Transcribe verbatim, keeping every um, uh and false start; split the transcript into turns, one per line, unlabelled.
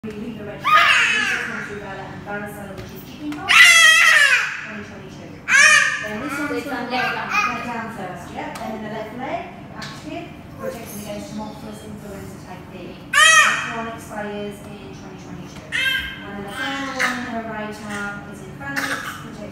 Leave the red flag, rubella and varicella, which is chickenpox, twenty twenty-two. Then this one's
This
going
one
to
leg
leg
down.
leg down first, yep. And then the left leg, active, protecting against Haemophilus influenza type B. That one expires in twenty twenty-two. And then the final one in her right arm is Influenza, protecting